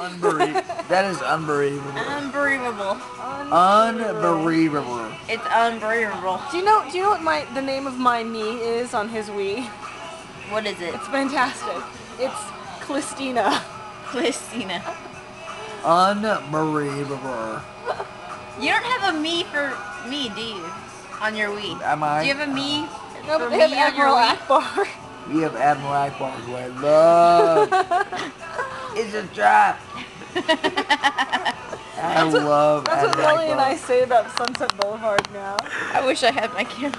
That is unbelievable. Unbelievable. Unbelievable. It's unbelievable. Do you know what the name of my knee is on his Wii? What is it? It's fantastic. It's Clistina. Christina. Unbelievable. You don't have a me for me, do you? On your Wii. Am I? Do you have a me No, for but they me have on your Admiral Wii? Akbar. We have Admiral Akbar, who I love. It's a trap. I love That's what Admiral Millie and I Akbar. say about Sunset Boulevard now. I wish I had my camera.